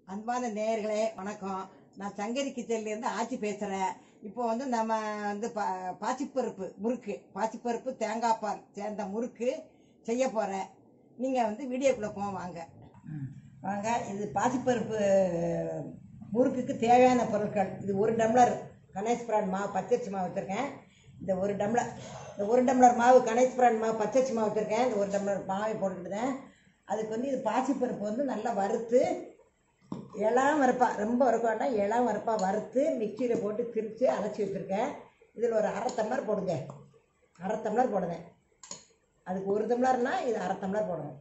அன்பான நேயர்களே வணக்கம். நான் சங்கரி கிச்சன்லேருந்து ஆட்சி பேசுகிறேன். இப்போ நம்ம பாசிப்பருப்பு முறுக்கு, பாசிப்பருப்பு தேங்காய் பால் சேர்ந்த முறுக்கு செய்ய போகிறேன். நீங்கள் வீடியோக்குள்ளே வாங்க. வாங்க. இது பாசிப்பருப்பு முறுக்குக்கு தேவையான பொருட்கள். இது 1 டம்ளர் கணேஷ் பிராண்ட் மாவு, பச்சரிசி மாவு வச்சுருக்கேன். இந்த 1 டம்ளர் மாவு கணேஷ் பிராண்ட் மாவு, பச்சரிசி மாவு வச்சுருக்கேன். இந்த 1 டம்ளர் மாவை போட்டுக்கிட்டேன். அதுக்கு இது பாசிப்பருப்பு நல்லா வறுத்து, இளம் வறுப்பா, ரொம்ப வறுக்க வேண்டாம், இளம் வறுப்பா வறுத்து மிக்சியில் போட்டு திரித்து அரைச்சி வச்சுருக்கேன். இதில் ஒரு 1/2 டம்ளர் போடுங்க. 1/2 டம்ளர் போடுங்க. அதுக்கு 1 டம்ளர்னால் இது 1/2 டம்ளர் போடணும்.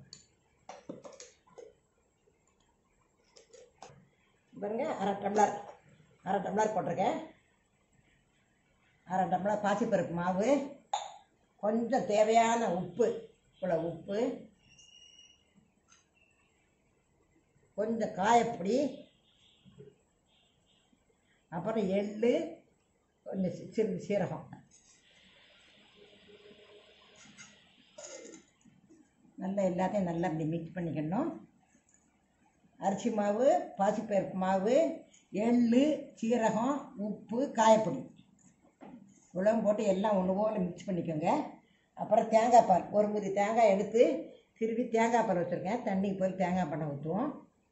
பாருங்க, 1/2 டம்ளர் போட்டிருக்கேன். 1/2 டம்ளர் பாசிப்பருப்பு மாவு, கொஞ்சம் தேவையான உப்பு, இவ்வளோ உப்பு, கொஞ்சம் காயப்பொடி, அப்புறம் எள்ளு, கொஞ்சம் சிறிது சீரகம். நல்லா எல்லாத்தையும் நல்லா இப்படி மிக்ஸ் பண்ணிக்கணும். அரிசி மாவு, பாசிப்பருப்பு மாவு, எள்ளு, சீரகம், உப்பு, காயப்பொடி இவ்வளோ போட்டு எல்லாம் ஒன்று போல் மிக்ஸ் பண்ணிக்கோங்க. அப்புறம் தேங்காய் பால், ஒரு முறி தேங்காய் எடுத்து திருப்பி தேங்காய் பால் வச்சுருக்கேன். தண்ணிக்கு போய் தேங்காய் பாலை ஊற்றுவோம்.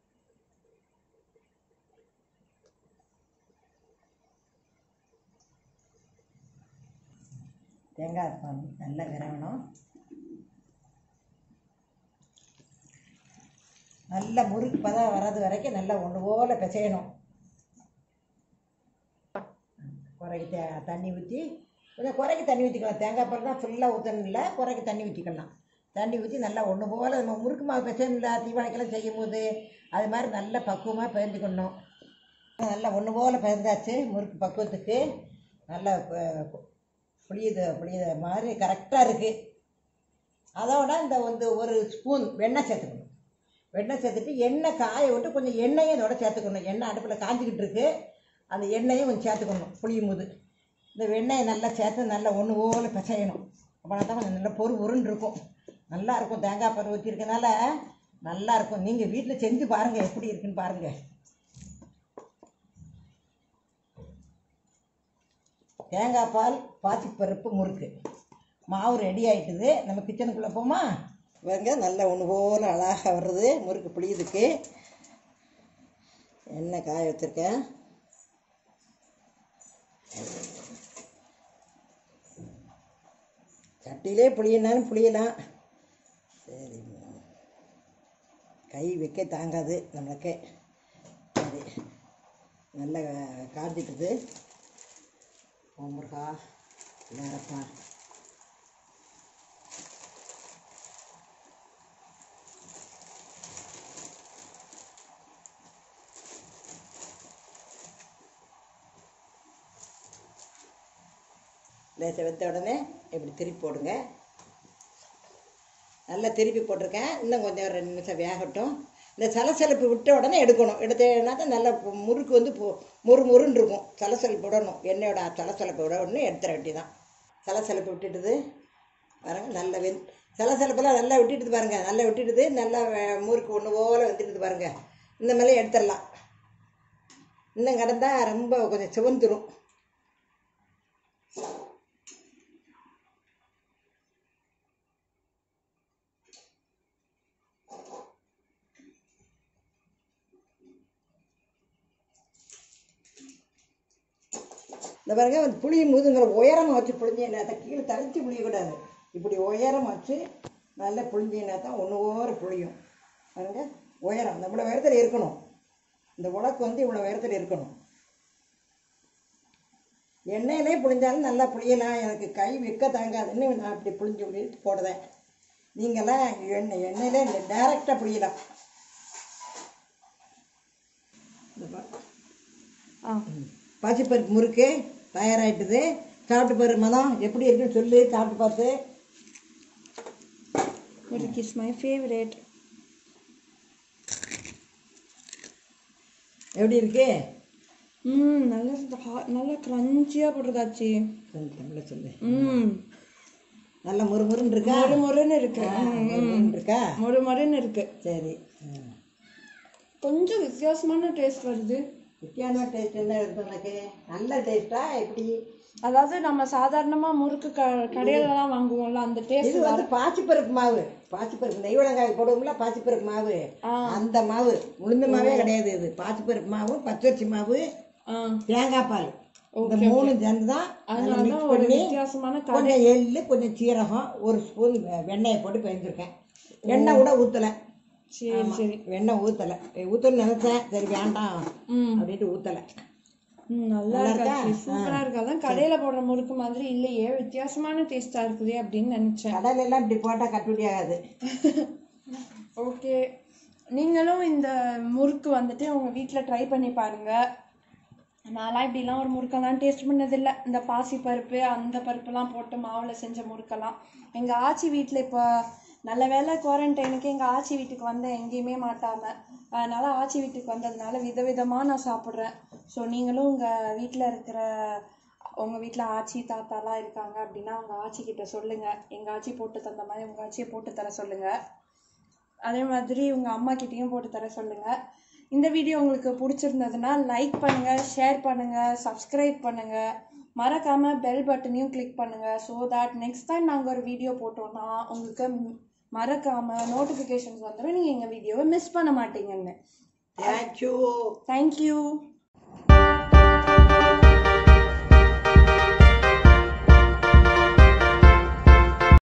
தேங்காய் பால் நல்லா விரவணும். நல்லா முறுக்கு பதம் வர்றது வரைக்கும் நல்லா ஒன்று போல் பிசையணும். குறைக்கு தண்ணி ஊற்றி, கொஞ்சம் குறைக்கு தண்ணி ஊற்றிக்கலாம். தேங்காய் பால் தான் ஃபுல்லாக ஊற்றணும் இல்லை, குறைக்கு தண்ணி ஊற்றிக்கலாம். தண்ணி ஊற்றி நல்லா ஒன்று போல் நம்ம முறுக்கு மாவு பிசையணும்ல, தீபாவளிக்கெல்லாம் செய்யும் போது அது மாதிரி நல்லா பக்குவமாக பிசைஞ்சுக்கணும். நல்லா ஒன்று போல் பிசைஞ்சாச்சு. முறுக்கு பக்குவத்துக்கு நல்லா புளியுது மாதிரி கரெக்டாக இருக்குது. அதோட இந்த 1 ஸ்பூன் வெண்ணெய் சேர்த்துக்கணும். வெண்ணெய் சேர்த்துட்டு எண்ணெய் காய விட்டு கொஞ்சம் எண்ணெயும் இதோட சேர்த்துக்கணும். எண்ணெய் அடுப்பில் காஞ்சிக்கிட்டு இருக்குது, அந்த எண்ணெயும் கொஞ்சம் சேர்த்துக்கணும். புளியும் போது இந்த வெண்ணெயை நல்லா சேர்த்து நல்லா ஒன்று போல் பிசையணும். அப்படின்னா தான் கொஞ்சம் நல்லா பொருன்னு இருக்கும், நல்லா இருக்கும். தேங்காய் பால் ஊற்றிருக்கனால நல்லா இருக்கும். நீங்கள் வீட்டில் செஞ்சு பாருங்கள், எப்படி இருக்குன்னு பாருங்கள். தேங்காய் பால் பாசிப்பருப்பு முறுக்கு மாவு ரெடி ஆகிட்டுது. நம்ம கிச்சனுக்குள்ளே போமா? பாருங்க, நல்லா ஒன்று போல் அழகாக வர்றது முறுக்கு புளியுதுக்கு. எண்ணெய் காய வச்சுருக்கேன். சட்டியிலே புளியினாலும் புளியலாம். சரி, கை வைக்க தாங்காது நம்மளுக்கு. சரி, நல்லா காஞ்சிட்டுது. முருகா நேரப்பா. லேசை வெத்த உடனே இப்படி திருப்பி போடுங்க. நல்லா திருப்பி போட்டிருக்கேன். இன்னும் கொஞ்சம் 2 நிமிஷம் வேகட்டும். இந்த சலசலப்பு விட்ட உடனே எடுக்கணும். எடுத்தேன்னா தான் நல்லா முறுக்கு முறுன்னு இருக்கும். சலசலப்பு விடணும். எண்ணெயோட சலசலப்பு விட உடனே எடுத்துட வேண்டியதான். சலசலப்பு விட்டுட்டுது பாருங்கள். நல்லா சலசலப்பெல்லாம் நல்லா விட்டுட்டுது பாருங்கள். நல்லா விட்டுட்டுது. நல்லா முறுக்கு ஒன்று போல் வந்துட்டுது பாருங்கள். இந்த மாதிரி எடுத்துடலாம். இன்னும் கிடந்தால் ரொம்ப கொஞ்சம் சிவந்துடும். இந்த பாருங்க, புளியும் போதுங்கிற உயரமாக வச்சு புளிஞ்சினா தான், கீழே தனிச்சு புளியக்கூடாது. இப்படி உயரம் வச்சு நல்லா புளிஞ்சினா தான் ஒன்று ஓர புளியும். பாருங்க, உயரம் இவ்வளோ உயரத்தில் இருக்கணும். இந்த உலக்கு இவ்வளோ உயரத்தில் இருக்கணும். எண்ணெயிலே புளிஞ்சாலும் நல்லா புளியலாம். எனக்கு கை வைக்க தாங்காதுன்னு நான் அப்படி புளிஞ்சு போடுறேன். நீங்களாம் எண்ணெயிலே டைரெக்டாக புளியலாம். பாசிப்பருப்பு முறுக்கு தயாராகிட்டுது. சாப்பிட்டு பாரு மதம், எப்படி இருக்குன்னு சொல்லு. சாப்பிட்டு பார்த்து. Milk is my favorite. எப்படி இருக்கு? நல்லா கிரன்ச்சியாக போட்டிருக்காச்சு. சொல்லு. நல்ல முறுமுறுன்னு இருக்கா? முறுமுறுன்னு இருக்கு. இருக்கா? முறுமுறுன்னு இருக்கு. சரி. கொஞ்சம் வித்தியாசமான டேஸ்ட் வருது. வித்தியாசமான டேஸ்ட் என்ன இருக்கு உனக்கு? நல்ல டேஸ்டா எப்படி? அதாவது நம்ம சாதாரணமா முறுக்கு கடையிலலாம் வாங்குவோம்ல அந்த இது டேஸ்ட் வந்து பாசிப்பருப்பு மாவு. பாசிப்பருப்பு நெய்வளங்காய் போடுவோம்ல பாசிப்பருப்பு மாவு, அந்த மாவு. உளுந்து மாவே கிடையாது இது. பாசிப்பருப்பு மாவு, பச்சரிசி மாவு, தேங்காய் பால், இந்த மூணு சேர்ந்து தான் மிக்ஸ் பண்ணி கொஞ்சம் எள்ளு, கொஞ்சம் சீரகம், ஒரு ஸ்பூன் வெண்ணெயை போட்டு பெஞ்சிருக்கேன். எண்ணெய் கூட ஊற்றலை. சரி சரி. வெண்ணெய் ஊற்றலை. ஊற்றணும்னு நினைச்சேன், சரி வேண்டாம் அப்படின்ட்டு ஊற்றலை. நல்லா இருக்கா? சூப்பரா இருக்கு. அதான் கடையில போடுற முறுக்கு மாதிரி இல்லையே, வித்தியாசமான டேஸ்டா இருக்குது அப்படின்னு நினைச்சேன். கடையில எல்லாம் இப்படி போட்டா கட்டுப்படி ஆகாது. ஓகே, நீங்களும் இந்த முறுக்கு வந்துட்டு உங்க வீட்டுல ட்ரை பண்ணி பாருங்க. நான்லாம் இப்படிலாம் ஒரு முறுக்கெல்லாம் டேஸ்ட் பண்ணதில்லை. இந்த பாசி பருப்பு அந்த பருப்புலாம் போட்டு மாவுல செஞ்ச முறுக்கெல்லாம் எங்க ஆச்சி வீட்டுல இப்போ நல்ல வேளை குவாரண்டைனுக்கு எங்கள் ஆச்சி வீட்டுக்கு வந்தேன், எங்கேயுமே மாட்டாமல். அதனால் ஆச்சி வீட்டுக்கு வந்ததுனால விதவிதமாக நான் சாப்பிட்றேன். ஸோ நீங்களும் உங்கள் வீட்டில் இருக்கிற உங்கள் வீட்டில் ஆச்சி தாத்தாலாம் இருக்காங்க அப்படின்னா உங்கள் ஆச்சிக்கிட்ட சொல்லுங்கள், எங்கள் ஆச்சி போட்டு தந்த மாதிரி உங்கள் ஆச்சியை போட்டு தர சொல்லுங்கள். அதே மாதிரி உங்கள் அம்மாக்கிட்டேயும் போட்டு தர சொல்லுங்கள். இந்த வீடியோ உங்களுக்கு பிடிச்சிருந்ததுன்னா லைக் பண்ணுங்கள், ஷேர் பண்ணுங்கள், சப்ஸ்கிரைப் பண்ணுங்கள். மறக்காமல் பெல் பட்டனையும் கிளிக் பண்ணுங்கள். ஸோ தட் நெக்ஸ்ட் டைம் நாங்கள் ஒரு வீடியோ போட்டோன்னா உங்களுக்கு மறக்காமல் நோட்டிஃபிகேஷன்ஸ் வந்துடும், நீங்கள் எங்கள் வீடியோவை மிஸ் பண்ண மாட்டீங்கன்னு. தேங்க்யூ. தேங்க்யூ.